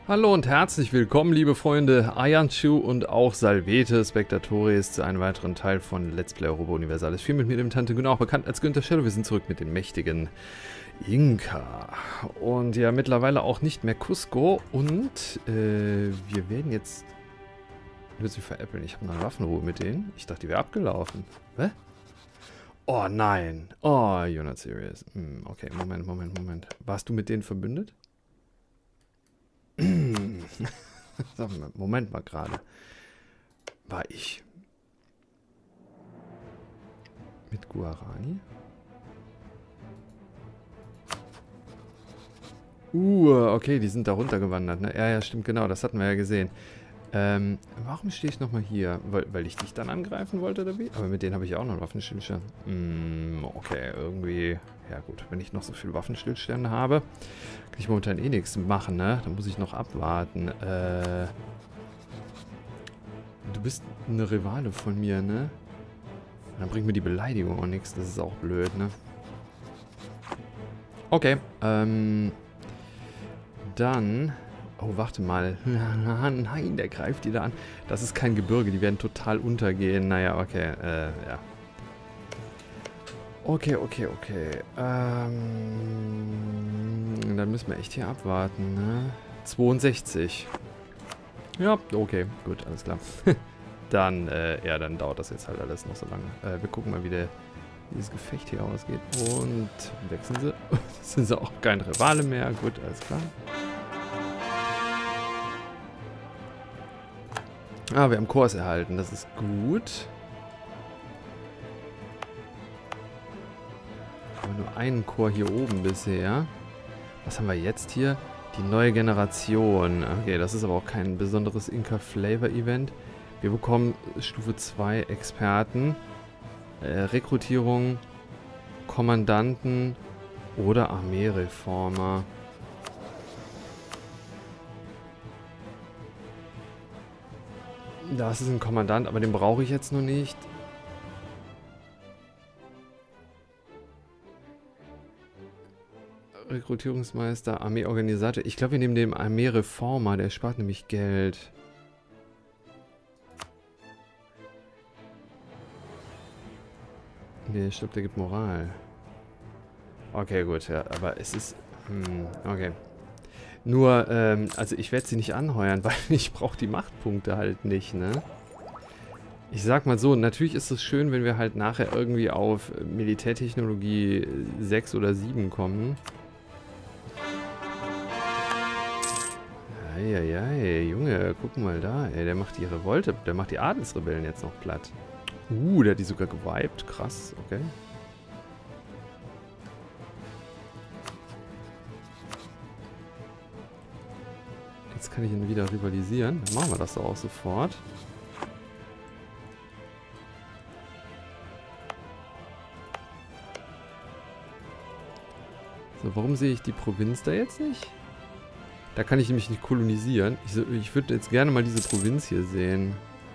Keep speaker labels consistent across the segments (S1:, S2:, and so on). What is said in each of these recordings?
S1: Hallo und herzlich willkommen, liebe Freunde, Ianchu und auch Salvete Spectatoris zu einem weiteren Teil von Let's Play Europa Universalis 4 mit mir, dem Tante Günner, auch bekannt als Günther Shadow. Wir sind zurück mit den mächtigen Inka. Und ja, mittlerweile auch nicht mehr Cusco. Und wir werden jetzt... Ich will sie veräppeln. Ich habe eine Waffenruhe mit denen. Ich dachte, die wäre abgelaufen. Hä? Oh nein. Oh, you're not serious. Okay, Moment. Warst du mit denen verbündet? Moment mal gerade. War ich mit Guarani? Okay, die sind da runtergewandert, ne? Ja, stimmt, genau, das hatten wir ja gesehen. Warum stehe ich nochmal hier? Weil ich dich dann angreifen wollte, oder wie? Aber mit denen habe ich ja auch noch einen Waffenstillstand. Okay, irgendwie... Ja gut, wenn ich noch so viele Waffenstillstände habe, kann ich momentan eh nichts machen, ne? Da muss ich noch abwarten. Du bist eine Rivale von mir, ne? Dann bringt mir die Beleidigung auch nichts. Das ist auch blöd, ne? Okay, dann... Oh, warte mal. Nein, der greift die da an. Das ist kein Gebirge, die werden total untergehen. Naja, okay, ja. Okay. Dann müssen wir echt hier abwarten, ne? 62. Ja, okay, gut, alles klar. Dann, ja, dann dauert das jetzt halt alles noch so lange. Wir gucken mal, wie dieses Gefecht hier ausgeht. Und wechseln sie. Sind sie auch kein Rivale mehr. Gut, alles klar. Ah, wir haben Kurs erhalten. Das ist gut. Aber nur einen Chor hier oben bisher. Was haben wir jetzt hier? Die neue Generation. Okay, das ist aber auch kein besonderes Inka-Flavor-Event. Wir bekommen Stufe 2 Experten. Rekrutierung, Kommandanten oder Armeereformer. Das ist ein Kommandant, aber den brauche ich jetzt noch nicht. Rekrutierungsmeister, Armeeorganisator. Ich glaube, wir nehmen den Armeereformer, der spart nämlich Geld. Nee, ich glaube, der gibt Moral. Okay, gut, ja, aber es ist... okay. Nur, also ich werde sie nicht anheuern, weil ich brauche die Machtpunkte halt nicht, ne? Ich sag mal so, natürlich ist es schön, wenn wir halt nachher irgendwie auf Militärtechnologie 6 oder 7 kommen. Eieiei, Junge, guck mal da, ey, der macht die Revolte, der macht die Adelsrebellen jetzt noch platt. Der hat die sogar gewiped, krass, okay. Jetzt kann ich ihn wieder rivalisieren, dann machen wir das doch auch sofort. So, warum sehe ich die Provinz da jetzt nicht? Da kann ich nämlich nicht kolonisieren. Ich würde jetzt gerne mal diese Provinz hier sehen.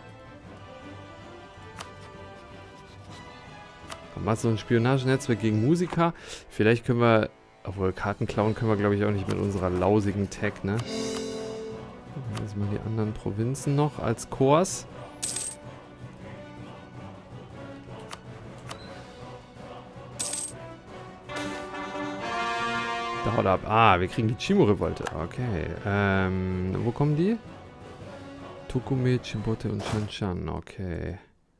S1: Mal so ein Spionagenetzwerk gegen Musiker. Vielleicht können wir... Obwohl, Karten klauen können wir, glaube ich, auch nicht mit unserer lausigen Tech, ne? Jetzt mal die anderen Provinzen noch als Kurs. Da haut ab. Ah, wir kriegen die Chimo-Revolte. Okay. Wo kommen die? Tokume, Chimbote und Shanshan. Okay.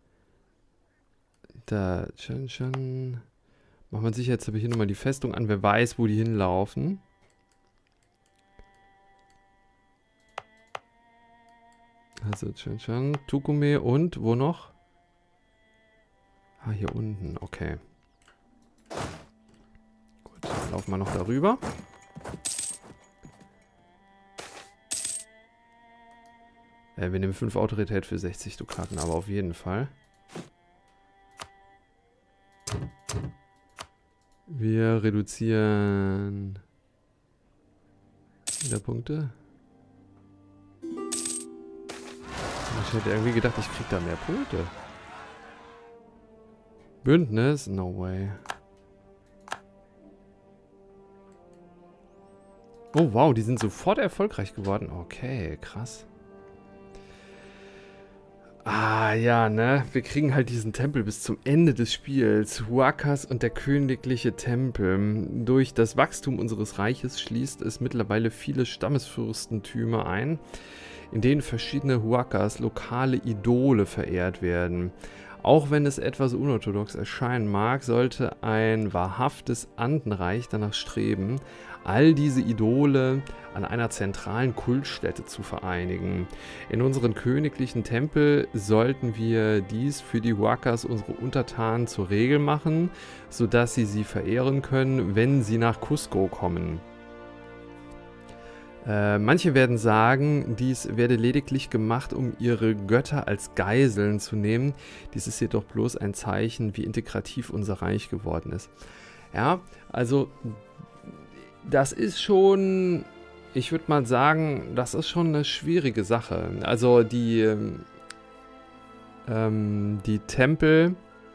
S1: Da, Shanshan. Machen wir sicher jetzt aber hier nochmal die Festung an. Wer weiß, wo die hinlaufen. Also Shanshan, Tokume und wo noch? Ah, hier unten. Okay. Gut, dann laufen wir noch darüber. Wir nehmen 5 Autorität für 60 Dukaten, aber auf jeden Fall. Wir reduzieren wieder Punkte. Ich hätte irgendwie gedacht, ich krieg da mehr Punkte. Bündnis? No way. Oh, wow, die sind sofort erfolgreich geworden. Okay, krass. Ah, ja, ne? Wir kriegen halt diesen Tempel bis zum Ende des Spiels. Huacas und der königliche Tempel. Durch das Wachstum unseres Reiches schließt es mittlerweile viele Stammesfürstentümer ein, in denen verschiedene Huacas, lokale Idole, verehrt werden. Auch wenn es etwas unorthodox erscheinen mag, sollte ein wahrhaftes Andenreich danach streben, all diese Idole an einer zentralen Kultstätte zu vereinigen. In unseren königlichen Tempel sollten wir dies für die Huacas, unsere Untertanen, zur Regel machen, sodass sie verehren können, wenn sie nach Cusco kommen. Manche werden sagen, dies werde lediglich gemacht, um ihre Götter als Geiseln zu nehmen. Dies ist jedoch bloß ein Zeichen, wie integrativ unser Reich geworden ist. Ja, also das ist schon, ich würde mal sagen, das ist schon eine schwierige Sache. Also die Tempel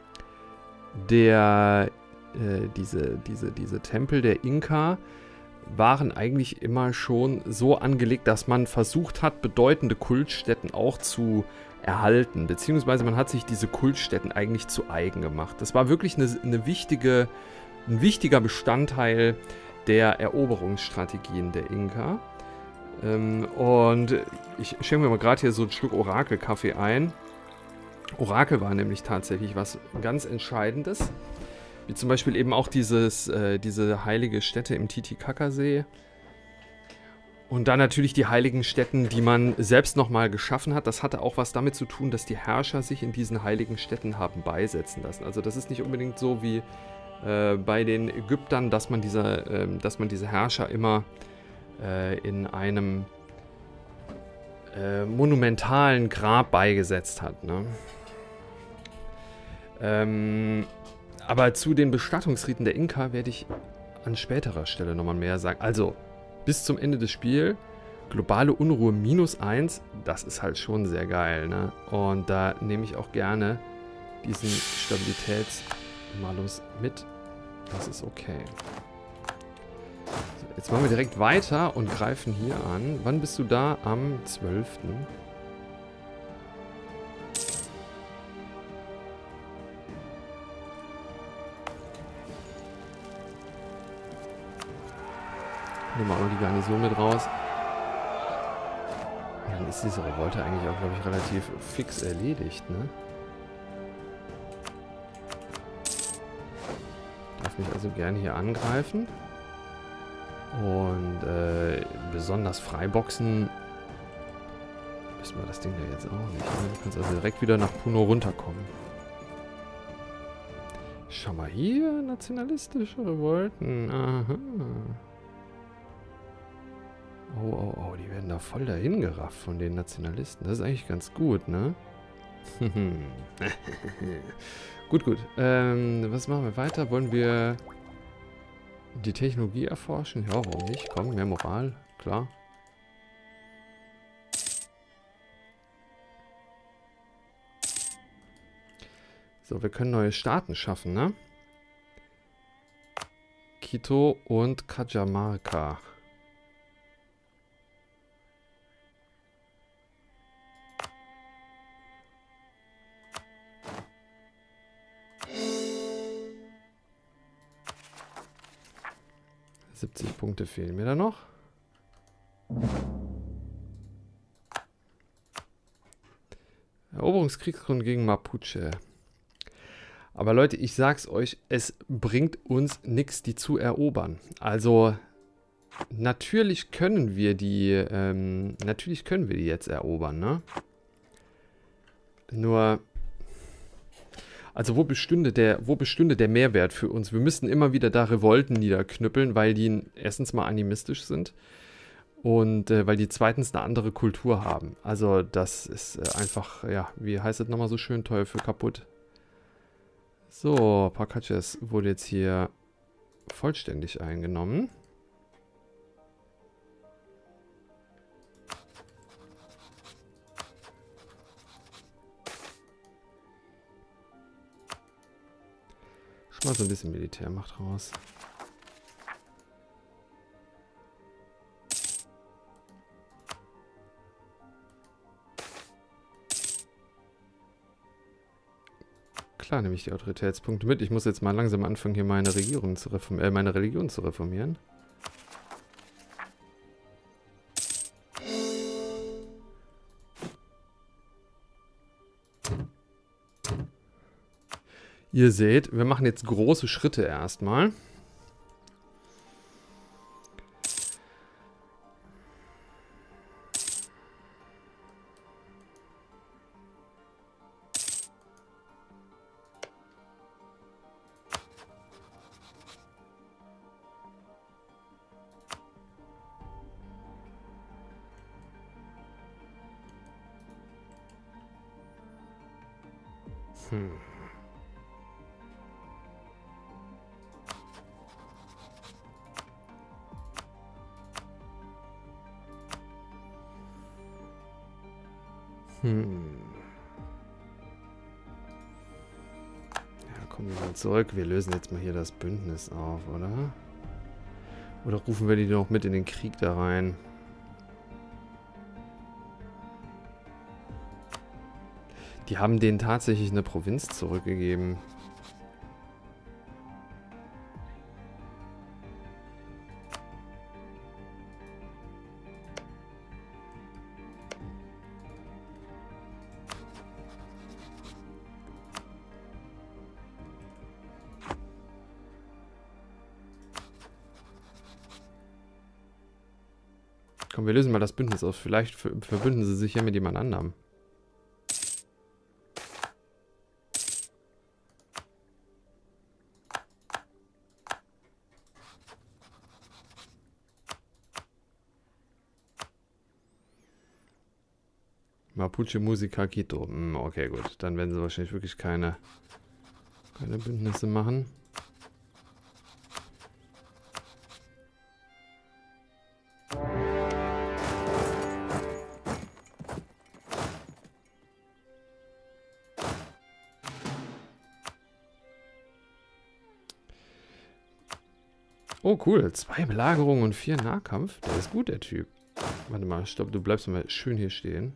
S1: diese Tempel der Inka waren eigentlich immer schon so angelegt, dass man versucht hat, bedeutende Kultstätten auch zu erhalten, beziehungsweise man hat sich diese Kultstätten eigentlich zu eigen gemacht. Das war wirklich ein wichtiger Bestandteil der Eroberungsstrategien der Inka. Und ich schenke mir mal gerade hier so ein Stück Orakelkaffee ein. Orakel war nämlich tatsächlich was ganz Entscheidendes. Wie zum Beispiel eben auch diese heilige Stätte im Titicacasee. Und dann natürlich die heiligen Stätten, die man selbst nochmal geschaffen hat. Das hatte auch was damit zu tun, dass die Herrscher sich in diesen heiligen Stätten haben beisetzen lassen. Also das ist nicht unbedingt so wie bei den Ägyptern, dass man diese Herrscher immer in einem monumentalen Grab beigesetzt hat, ne? Aber zu den Bestattungsriten der Inka werde ich an späterer Stelle nochmal mehr sagen. Also, bis zum Ende des Spiels, globale Unruhe -1, das ist halt schon sehr geil, ne? Und da nehme ich auch gerne diesen Stabilitätsmalus mit. Das ist okay. So, jetzt machen wir direkt weiter und greifen hier an. Wann bist du da? Am 12. Nehmen wir auch die Garnison mit raus. Und dann ist diese Revolte eigentlich auch, glaube ich, relativ fix erledigt, ne? Darf mich also gerne hier angreifen. Und besonders freiboxen müssen wir das Ding ja jetzt auch nicht. Ne? Du kannst also direkt wieder nach Puno runterkommen. Schau mal hier, nationalistische Revolten. Aha. Oh, die werden da voll dahin gerafft von den Nationalisten. Das ist eigentlich ganz gut, ne? Gut. Was machen wir weiter? Wollen wir die Technologie erforschen? Ja, warum nicht? Komm, mehr Moral. Klar. So, wir können neue Staaten schaffen, ne? Quito und Cajamarca. Punkte fehlen mir da noch. Eroberungskriegsgrund gegen Mapuche. Aber Leute, ich sag's euch, es bringt uns nichts, die zu erobern. Also, natürlich können wir die jetzt erobern, ne? Nur, also wo bestünde der Mehrwert für uns? Wir müssten immer wieder da Revolten niederknüppeln, weil die erstens mal animistisch sind und weil die zweitens eine andere Kultur haben. Also das ist einfach, ja, wie heißt das nochmal so schön, teuer für kaputt. So, Parcaches wurde jetzt hier vollständig eingenommen. Mal so ein bisschen Militärmacht raus. klar, nehme ich die Autoritätspunkte mit. Ich muss jetzt mal langsam anfangen, hier meine Regierung zu reformieren, meine Religion zu reformieren. Ihr seht, wir machen jetzt große Schritte erstmal. Ja, kommen wir mal zurück. Wir lösen jetzt mal hier das Bündnis auf, oder? Oder rufen wir die noch mit in den Krieg da rein? Die haben denen tatsächlich eine Provinz zurückgegeben. Komm, wir lösen mal das Bündnis auf. Vielleicht verbünden sie sich ja mit jemand anderem. Mapuche Musica Quito. Okay, gut. Dann werden sie wahrscheinlich wirklich keine Bündnisse machen. Oh, cool. 2 Belagerungen und 4 Nahkampf. Der ist gut, der Typ. Warte mal, stopp. Du bleibst mal schön hier stehen.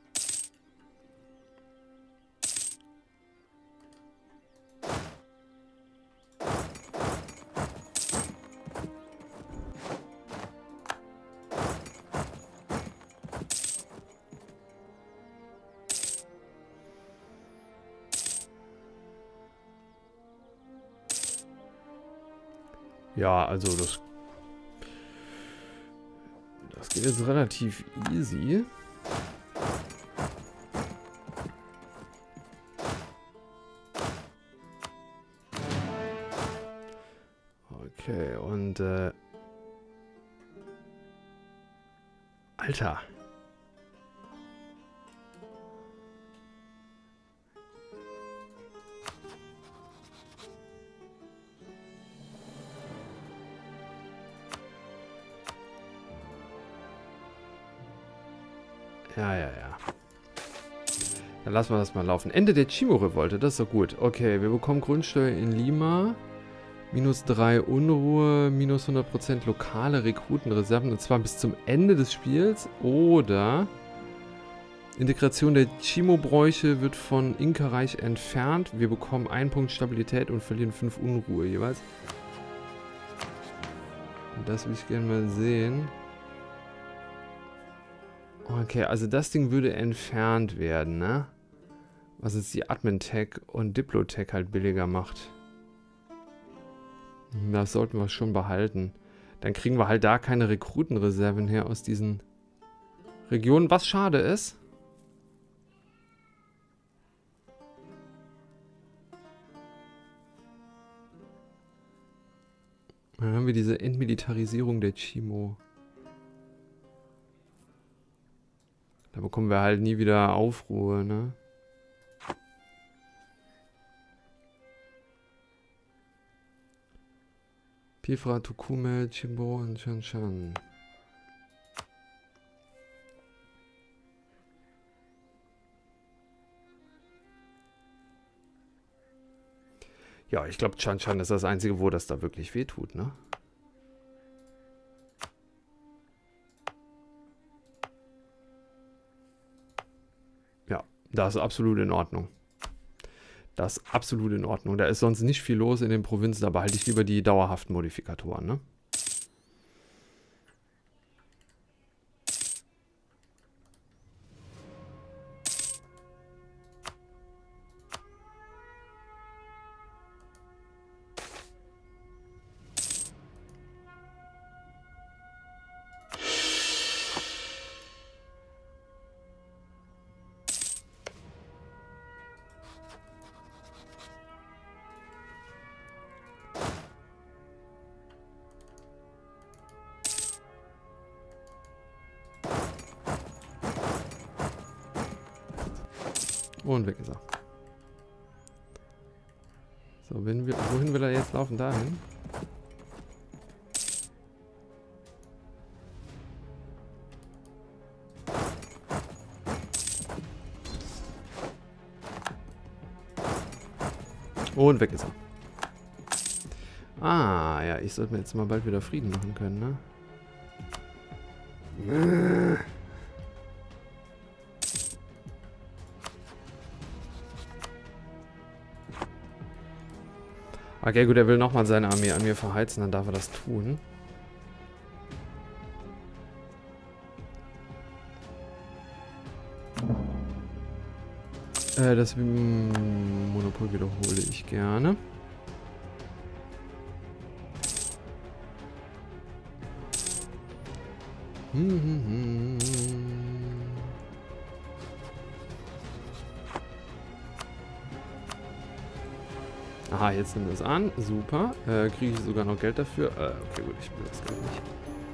S1: Ja, also das geht jetzt relativ easy. Okay, und Alter. Ja. Dann lassen wir das mal laufen. Ende der Chimo-Revolte, das ist doch gut. Okay, wir bekommen Grundsteuer in Lima. -3 Unruhe, -100% lokale Rekrutenreserven. Und zwar bis zum Ende des Spiels. Oder Integration der Chimo-Bräuche wird von Inka-Reich entfernt. Wir bekommen 1 Punkt Stabilität und verlieren 5 Unruhe jeweils. Und das will ich gerne mal sehen. Okay, also das Ding würde entfernt werden, ne? Was jetzt die Admin-Tech und Diplo-Tech halt billiger macht. Das sollten wir schon behalten. Dann kriegen wir halt da keine Rekrutenreserven her aus diesen Regionen, was schade ist. Dann haben wir diese Entmilitarisierung der Chimo. Da bekommen wir halt nie wieder Aufruhr, ne? Pifra, Tukume, Chimbo und Chanshan. Ja, ich glaube, Chanshan ist das einzige, wo das da wirklich wehtut, ne? Ja, das ist absolut in Ordnung. Das ist absolut in Ordnung. Da ist sonst nicht viel los in den Provinzen, da behalte ich lieber die dauerhaften Modifikatoren, ne? Und weg ist er. So, wohin will er jetzt laufen? Dahin? Und weg ist er. Ah, ja, ich sollte mir jetzt mal bald wieder Frieden machen können, ne? Okay, gut, er will nochmal seine Armee an mir verheizen, dann darf er das tun. Das Monopol wiederhole ich gerne. Aha, jetzt nimmt es an. Super. Kriege ich sogar noch Geld dafür? Okay, gut, ich will das Geld nicht.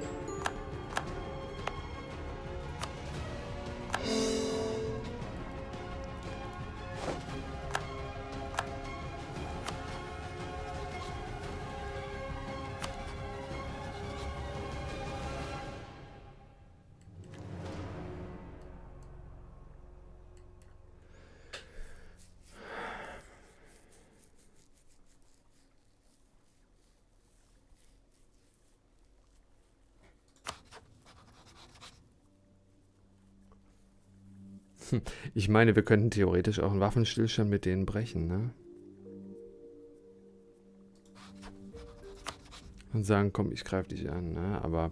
S1: Ich meine, wir könnten theoretisch auch einen Waffenstillstand mit denen brechen, ne? Und sagen, komm, ich greife dich an, ne? Aber...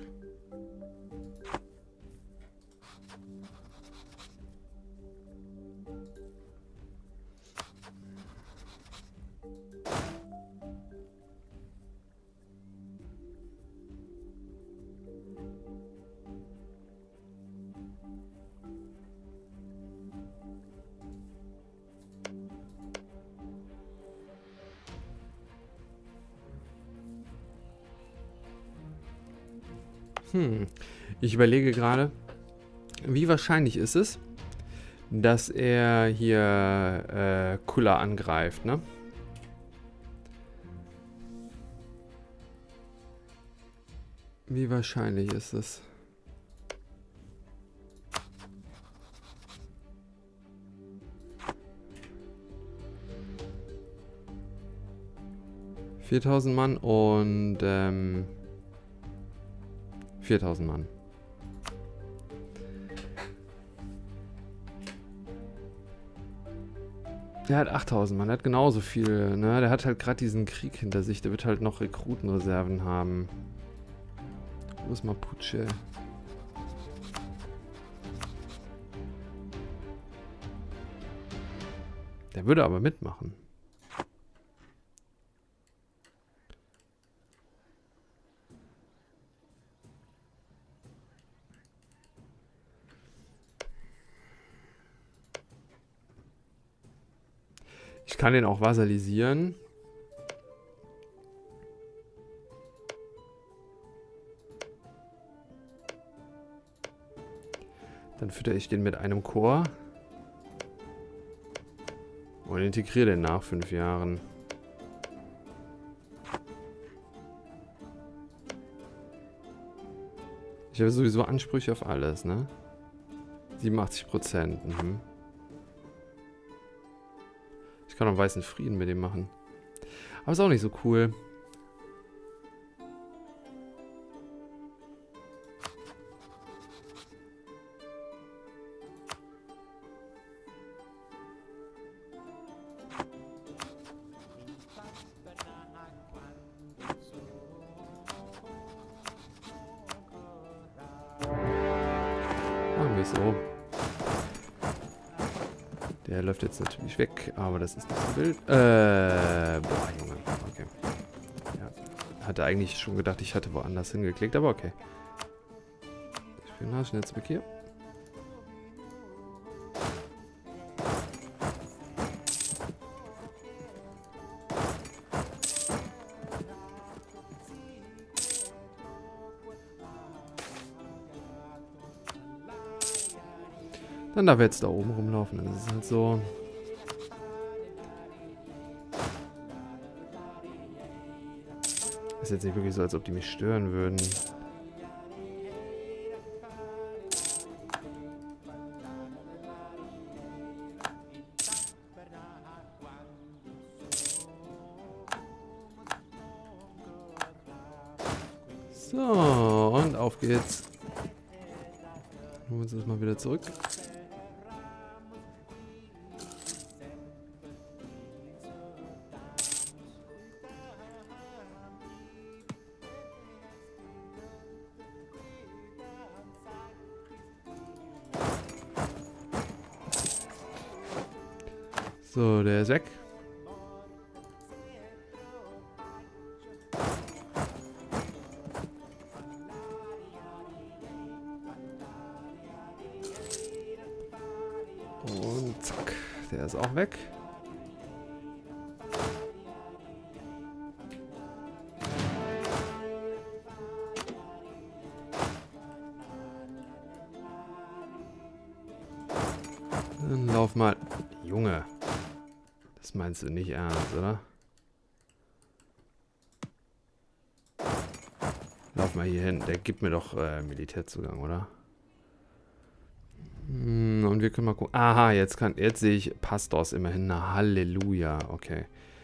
S1: Ich überlege gerade, wie wahrscheinlich ist es, dass er hier Kulla angreift, ne? Wie wahrscheinlich ist es? ...4000 Mann und 4000 Mann. Der hat 8000 Mann, der hat genauso viel, ne? Der hat halt gerade diesen Krieg hinter sich, der wird halt noch Rekrutenreserven haben. Wo ist Mapuche? Der würde aber mitmachen. Ich kann den auch vasalisieren. Dann fütter ich den mit einem Chor. Und integriere den nach 5 Jahren. Ich habe sowieso Ansprüche auf alles, ne? 87%. Ich kann auch einen weißen Frieden mit dem machen. Aber ist auch nicht so cool. ist. Oh. Der läuft jetzt natürlich weg, aber das ist nicht so wild. Boah, Junge. Okay. Ja. Hatte eigentlich schon gedacht, ich hatte woanders hingeklickt, aber okay. Spionagenetzwerk hier. Dann darf er jetzt da oben rumlaufen. Dann ist es halt so. Ist jetzt nicht wirklich so, als ob die mich stören würden. So, und auf geht's. Holen wir uns das mal wieder zurück. So, der ist weg. Und zack, der ist auch weg. Dann lauf mal. Junge. Das meinst du nicht ernst, oder? Lauf mal hier hin. Der gibt mir doch Militärzugang, oder? Und wir können mal gucken. Aha, jetzt sehe ich Pastors immerhin. Na, Halleluja. Okay.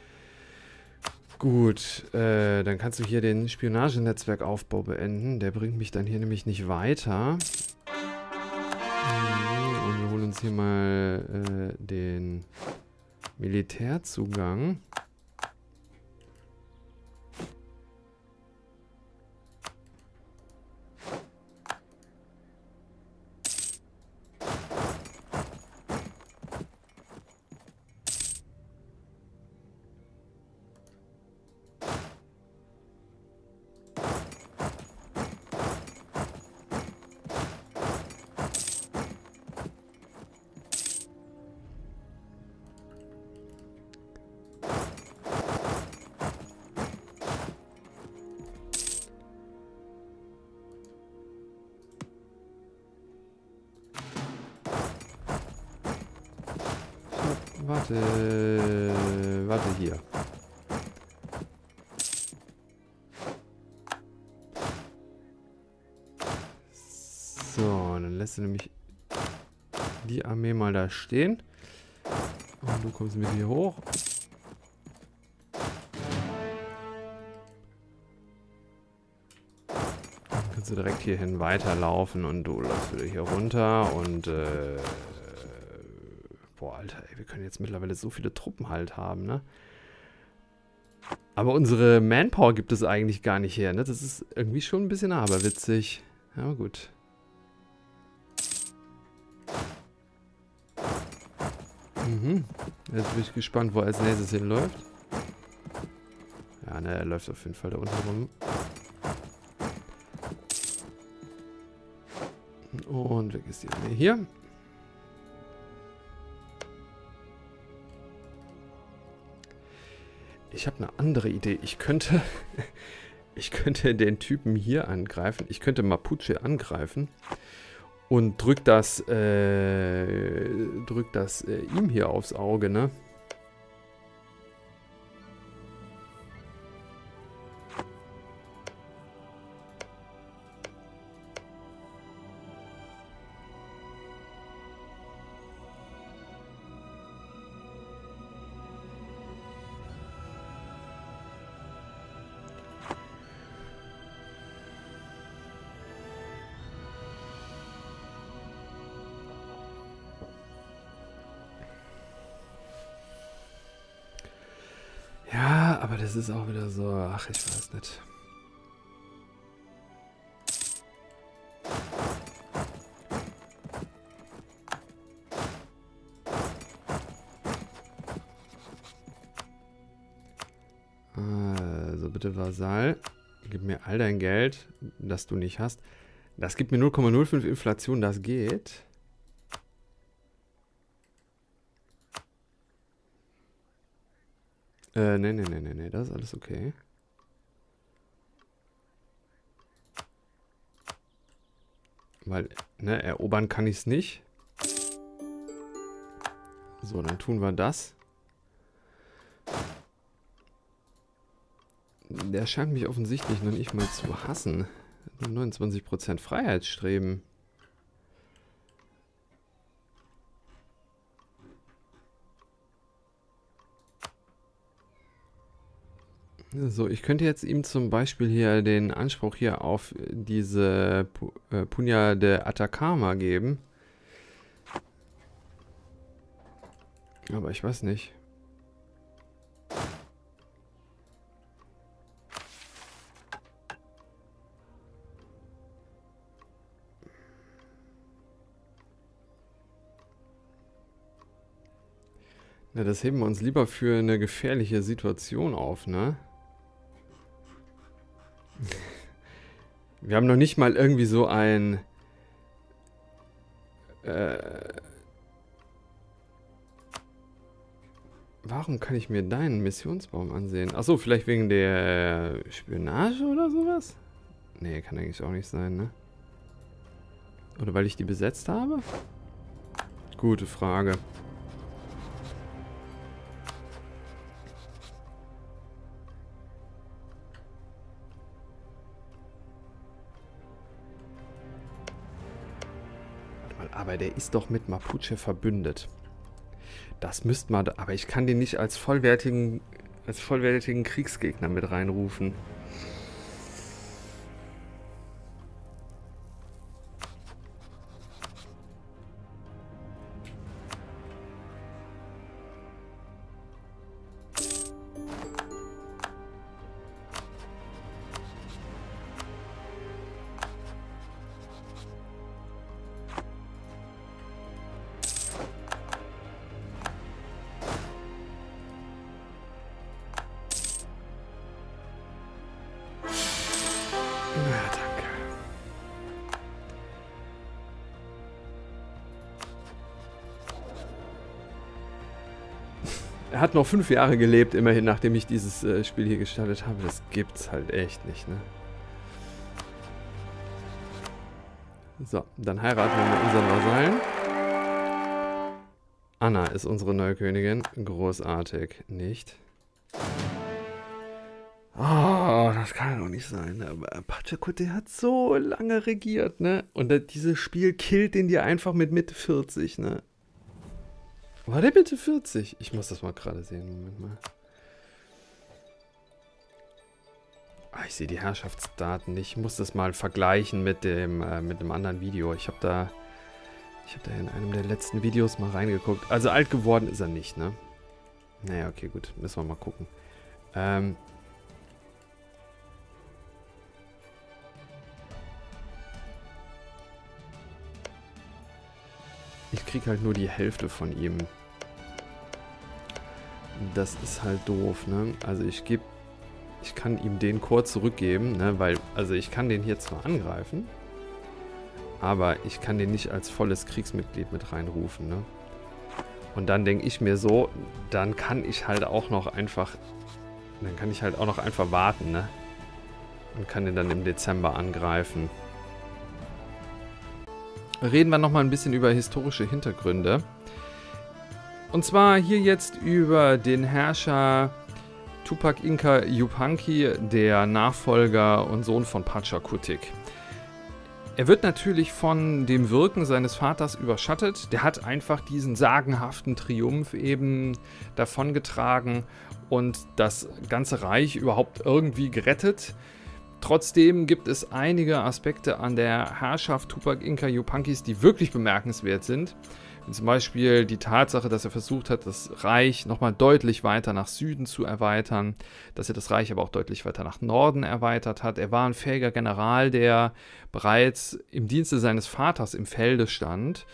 S1: Gut, dann kannst du hier den Spionagenetzwerkaufbau beenden. Der bringt mich dann hier nämlich nicht weiter. Und wir holen uns hier mal den Militärzugang. Warte hier. So, dann lässt du nämlich die Armee mal da stehen. Und du kommst mit hier hoch. Dann kannst du direkt hierhin weiterlaufen und du läufst wieder hier runter und boah, Alter, ey, wir können jetzt mittlerweile so viele Truppen halt haben, ne? Aber unsere Manpower gibt es eigentlich gar nicht her, ne? Das ist irgendwie schon ein bisschen aberwitzig. Ja, aber gut. Jetzt bin ich gespannt, wo er als nächstes hinläuft. Ja, ne, er läuft auf jeden Fall da unten rum. Und weg ist die Armee hier. Ich habe eine andere Idee. Ich könnte den Typen hier angreifen. Ich könnte Mapuche angreifen und drück das ihm hier aufs Auge, ne? Ja, aber das ist auch wieder so, ach, ich weiß nicht. bitte Vasall. Gib mir all dein Geld, das du nicht hast. Das gibt mir 0,05 Inflation, das geht. Nee, das ist alles okay. Weil, ne, erobern kann ich es nicht. So, dann tun wir das. Der scheint mich offensichtlich noch nicht mal zu hassen. 29% Freiheitsstreben. So, ich könnte jetzt ihm zum Beispiel hier den Anspruch hier auf diese Punya de Atacama geben. Aber ich weiß nicht. Na, das heben wir uns lieber für eine gefährliche Situation auf, ne? Wir haben noch nicht mal irgendwie so ein... Warum kann ich mir deinen Missionsbaum ansehen? Achso, vielleicht wegen der Spionage oder sowas? Nee, kann eigentlich auch nicht sein, ne? Oder weil ich die besetzt habe? Gute Frage. Aber der ist doch mit Mapuche verbündet. Das müsste man... Aber ich kann den nicht als vollwertigen Kriegsgegner mit reinrufen. Ja, danke. Er hat noch 5 Jahre gelebt, immerhin, nachdem ich dieses Spiel hier gestartet habe. Das gibt's halt echt nicht, ne? So, dann heiraten wir mit unseren Vasallen. Anna ist unsere neue Königin. Großartig. Nicht? Oh, das kann doch nicht sein. Aber Pachacute hat so lange regiert, ne? Und dieses Spiel killt den dir einfach mit Mitte 40, ne? War der Mitte 40? Ich muss das mal gerade sehen. Moment mal. Ah, ich sehe die Herrschaftsdaten nicht. Ich muss das mal vergleichen mit dem anderen Video. Ich habe da in einem der letzten Videos mal reingeguckt. Also alt geworden ist er nicht, ne? Naja, okay, gut. Müssen wir mal gucken. Ich kriege halt nur die Hälfte von ihm. Das ist halt doof, ne? Also ich kann ihm den Chor zurückgeben, ne? Weil, also ich kann den hier zwar angreifen, aber ich kann den nicht als volles Kriegsmitglied mit reinrufen, ne? Und dann denke ich mir so, dann kann ich halt auch noch einfach warten, ne? Und kann den dann im Dezember angreifen. Reden wir nochmal ein bisschen über historische Hintergründe. Und zwar hier jetzt über den Herrscher Tupac Inca Yupanqui, der Nachfolger und Sohn von Pachakutik. Er wird natürlich von dem Wirken seines Vaters überschattet. Der hat einfach diesen sagenhaften Triumph eben davongetragen und das ganze Reich überhaupt irgendwie gerettet. Trotzdem gibt es einige Aspekte an der Herrschaft Tupac Inca Yupanquis, die wirklich bemerkenswert sind. Wie zum Beispiel die Tatsache, dass er versucht hat, das Reich nochmal deutlich weiter nach Süden zu erweitern, dass er das Reich aber auch deutlich weiter nach Norden erweitert hat. Er war ein fähiger General, der bereits im Dienste seines Vaters im Felde stand.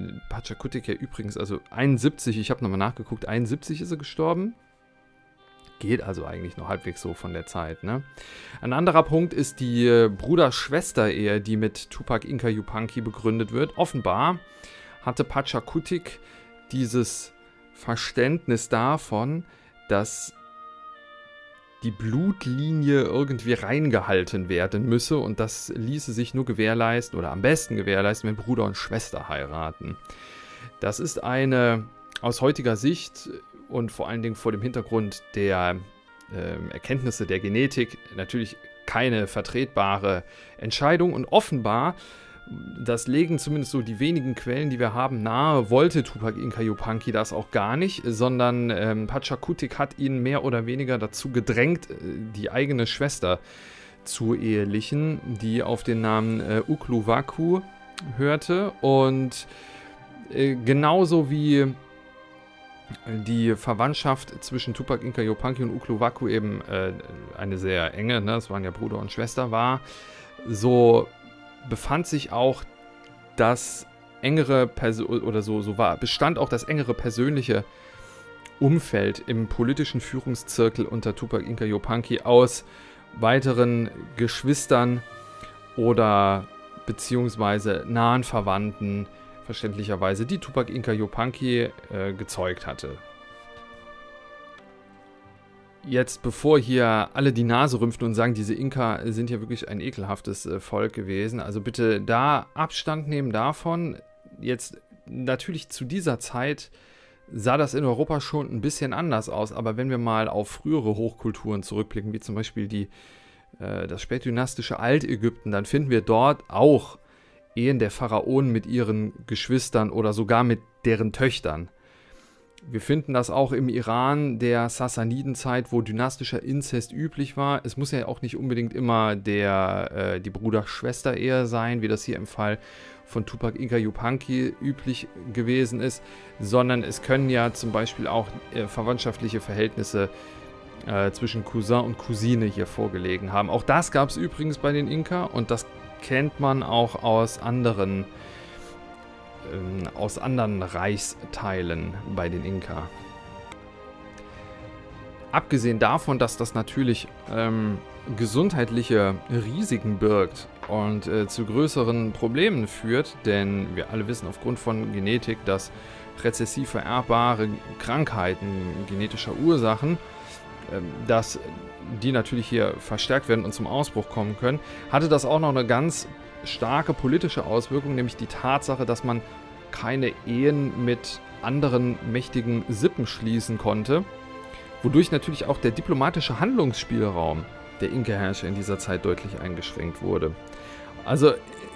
S1: Pachakutik ja übrigens, also 71, ich habe nochmal nachgeguckt, 71 ist er gestorben. Geht also eigentlich noch halbwegs so von der Zeit, ne? Ein anderer Punkt ist die Bruder-Schwester-Ehe, die mit Tupac Inca Yupanqui begründet wird. Offenbar hatte Pachakutik dieses Verständnis davon, dass die Blutlinie irgendwie reingehalten werden müsse und das ließe sich nur gewährleisten oder am besten gewährleisten, wenn Bruder und Schwester heiraten. Das ist eine aus heutiger Sicht und vor allen Dingen vor dem Hintergrund der Erkenntnisse der Genetik natürlich keine vertretbare Entscheidung und offenbar, das legen zumindest so die wenigen Quellen, die wir haben, nahe, wollte Tupac Inca Yupanqui das auch gar nicht, sondern Pachakutik hat ihn mehr oder weniger dazu gedrängt, die eigene Schwester zu ehelichen, die auf den Namen Ukluwaku hörte und genauso wie die Verwandtschaft zwischen Tupac Inca Yupanqui und Ukluwaku eben eine sehr enge, ne, das waren ja Bruder und Schwester, war, so befand sich auch das engere bestand auch das engere persönliche Umfeld im politischen Führungszirkel unter Tupac Inca Yupanqui aus weiteren Geschwistern oder beziehungsweise nahen Verwandten, verständlicherweise, die Tupac Inca Yupanqui gezeugt hatte. Jetzt, bevor hier alle die Nase rümpfen und sagen, diese Inka sind ja wirklich ein ekelhaftes Volk gewesen, also bitte da Abstand nehmen davon. Jetzt, natürlich zu dieser Zeit sah das in Europa schon ein bisschen anders aus, aber wenn wir mal auf frühere Hochkulturen zurückblicken, wie zum Beispiel das spätdynastische Altägypten, dann finden wir dort auch Ehen der Pharaonen mit ihren Geschwistern oder sogar mit deren Töchtern. Wir finden das auch im Iran der Sassanidenzeit, wo dynastischer Inzest üblich war. Es muss ja auch nicht unbedingt immer die Bruder-Schwester-Ehe sein, wie das hier im Fall von Tupac Inca Yupanqui üblich gewesen ist, sondern es können ja zum Beispiel auch verwandtschaftliche Verhältnisse zwischen Cousin und Cousine hier vorgelegen haben. Auch das gab es übrigens bei den Inka und das kennt man auch aus anderen Reichsteilen bei den Inka. Abgesehen davon, dass das natürlich gesundheitliche Risiken birgt und zu größeren Problemen führt, denn wir alle wissen aufgrund von Genetik, dass rezessiv vererbbare Krankheiten genetischer Ursachen, dass die natürlich hier verstärkt werden und zum Ausbruch kommen können, hatte das auch noch eine ganz starke politische Auswirkung, nämlich die Tatsache, dass man keine Ehen mit anderen mächtigen Sippen schließen konnte, wodurch natürlich auch der diplomatische Handlungsspielraum der Inka-Herrscher in dieser Zeit deutlich eingeschränkt wurde. Also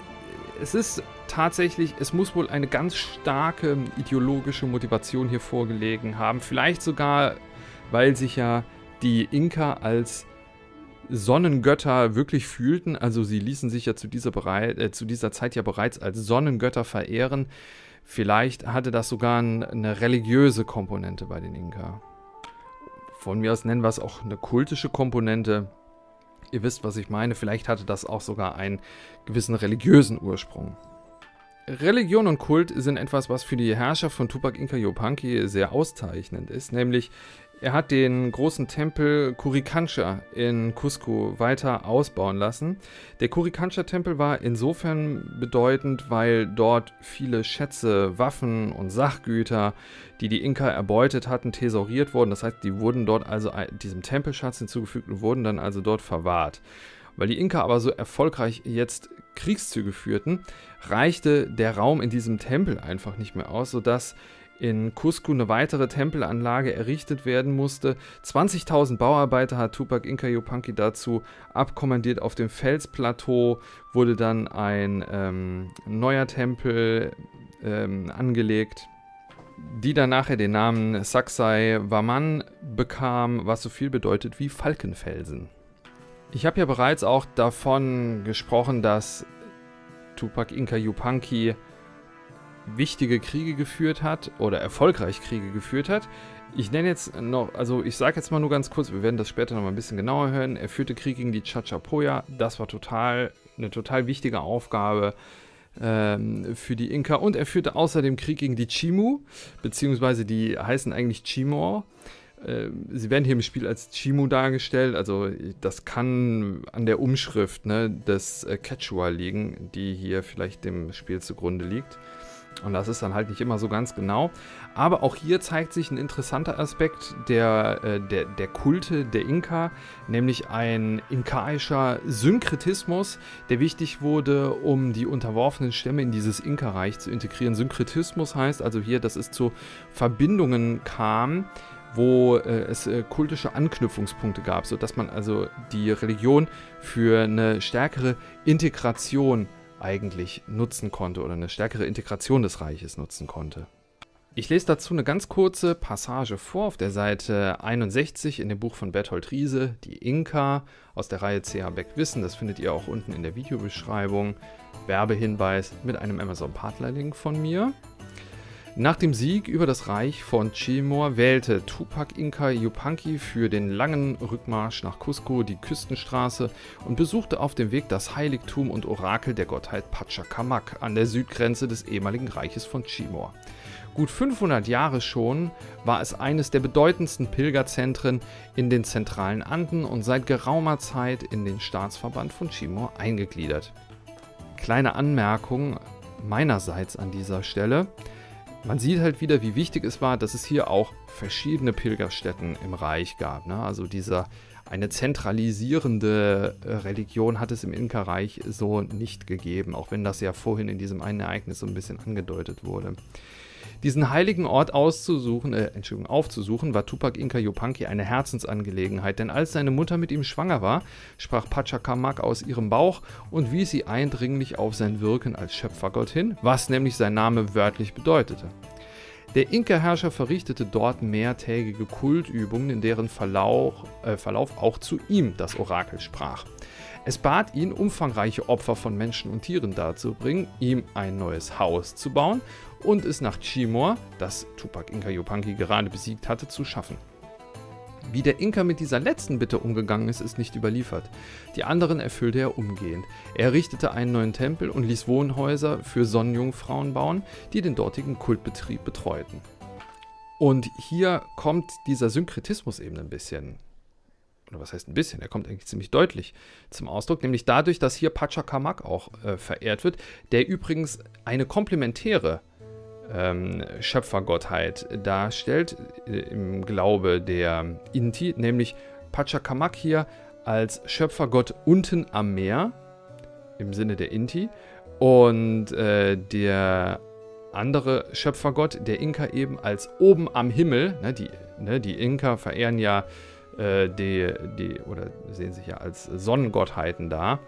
S1: es ist tatsächlich, es muss wohl eine ganz starke ideologische Motivation hier vorgelegen haben, vielleicht sogar, weil sich ja die Inka als Sonnengötter wirklich fühlten, also sie ließen sich ja zu dieser Zeit ja bereits als Sonnengötter verehren. Vielleicht hatte das sogar eine religiöse Komponente bei den Inka. Von mir aus nennen wir es auch eine kultische Komponente. Ihr wisst, was ich meine. Vielleicht hatte das auch sogar einen gewissen religiösen Ursprung. Religion und Kult sind etwas, was für die Herrscher von Tupac Inca Yupanqui sehr auszeichnend ist, nämlich er hat den großen Tempel Coricancha in Cusco weiter ausbauen lassen. Der Coricancha-Tempel war insofern bedeutend, weil dort viele Schätze, Waffen und Sachgüter, die die Inka erbeutet hatten, thesauriert wurden. Das heißt, die wurden dort also diesem Tempelschatz hinzugefügt und wurden dann also dort verwahrt. Weil die Inka aber so erfolgreich jetzt Kriegszüge führten, reichte der Raum in diesem Tempel einfach nicht mehr aus, sodass in Cusco eine weitere Tempelanlage errichtet werden musste. 20.000 Bauarbeiter hat Tupac Inca Yupanqui dazu abkommandiert. Auf dem Felsplateau wurde dann ein neuer Tempel angelegt, die dann nachher den Namen Sacsay Waman bekam, was so viel bedeutet wie Falkenfelsen. Ich habe ja bereits auch davon gesprochen, dass Tupac Inca Yupanqui wichtige Kriege geführt hat oder erfolgreich Kriege geführt hat. Ich nenne jetzt noch, also ich sage jetzt mal nur ganz kurz, wir werden das später noch mal ein bisschen genauer hören. Er führte Krieg gegen die Chachapoya. Das war eine total wichtige Aufgabe für die Inka. Und er führte außerdem Krieg gegen die Chimu, beziehungsweise die heißen eigentlich Chimor. Sie werden hier im Spiel als Chimu dargestellt, also das kann an der Umschrift, ne, des Quechua liegen, die hier vielleicht dem Spiel zugrunde liegt. Und das ist dann halt nicht immer so ganz genau. Aber auch hier zeigt sich ein interessanter Aspekt der Kulte der Inka, nämlich ein inkaischer Synkretismus, der wichtig wurde, um die unterworfenen Stämme in dieses Inka-Reich zu integrieren. Synkretismus heißt also hier, dass es zu Verbindungen kam, wo es kultische Anknüpfungspunkte gab, sodass man also die Religion für eine stärkere Integration eigentlich nutzen konnte oder eine stärkere Integration des Reiches nutzen konnte. Ich lese dazu eine ganz kurze Passage vor auf der Seite 61 in dem Buch von Berthold Riese, die Inka aus der Reihe C.H. Beck Wissen. Das findet ihr auch unten in der Videobeschreibung. Werbehinweis mit einem Amazon-Partner-Link von mir. Nach dem Sieg über das Reich von Chiemor wählte Tupac Inca Yupanqui für den langen Rückmarsch nach Cusco die Küstenstraße und besuchte auf dem Weg das Heiligtum und Orakel der Gottheit Pachacamac an der Südgrenze des ehemaligen Reiches von Chiemor. Gut 500 Jahre schon war es eines der bedeutendsten Pilgerzentren in den zentralen Anden und seit geraumer Zeit in den Staatsverband von Chiemor eingegliedert. Kleine Anmerkung meinerseits an dieser Stelle. Man sieht halt wieder, wie wichtig es war, dass es hier auch verschiedene Pilgerstätten im Reich gab. Ne? Also eine zentralisierende Religion hat es im Inka-Reich so nicht gegeben, auch wenn das ja vorhin in diesem einen Ereignis so ein bisschen angedeutet wurde. Diesen heiligen Ort aufzusuchen, war Tupac Inca Yupanqui eine Herzensangelegenheit, denn als seine Mutter mit ihm schwanger war, sprach Pachacamac aus ihrem Bauch und wies sie eindringlich auf sein Wirken als Schöpfergott hin, was nämlich sein Name wörtlich bedeutete. Der Inka-Herrscher verrichtete dort mehrtägige Kultübungen, in deren Verlauf auch zu ihm das Orakel sprach. Es bat ihn, umfangreiche Opfer von Menschen und Tieren darzubringen, ihm ein neues Haus zu bauen und es nach Chiemor, das Tupac Inca Yupanqui gerade besiegt hatte, zu schaffen. Wie der Inka mit dieser letzten Bitte umgegangen ist, ist nicht überliefert. Die anderen erfüllte er umgehend. Er errichtete einen neuen Tempel und ließ Wohnhäuser für Sonnenjungfrauen bauen, die den dortigen Kultbetrieb betreuten. Und hier kommt dieser Synkretismus eben ein bisschen, oder was heißt ein bisschen, er kommt eigentlich ziemlich deutlich zum Ausdruck, nämlich dadurch, dass hier Pachacamac auch verehrt wird, der übrigens eine komplementäre Schöpfergottheit darstellt im Glaube der Inti, nämlich Pachacamac hier als Schöpfergott unten am Meer im Sinne der Inti und der andere Schöpfergott, der Inka, eben als oben am Himmel. Die Inka verehren ja oder sehen sich ja als Sonnengottheiten dar.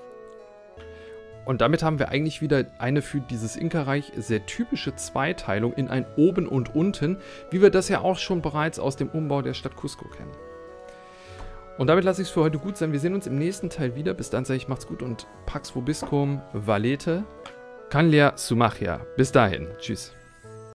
S1: Und damit haben wir eigentlich wieder eine für dieses Inka-Reich sehr typische Zweiteilung in ein Oben und Unten, wie wir das ja auch schon bereits aus dem Umbau der Stadt Cusco kennen. Und damit lasse ich es für heute gut sein. Wir sehen uns im nächsten Teil wieder. Bis dann sage ich, macht's gut und Pax Vobiscum Valete, Canlia Sumachia. Bis dahin. Tschüss.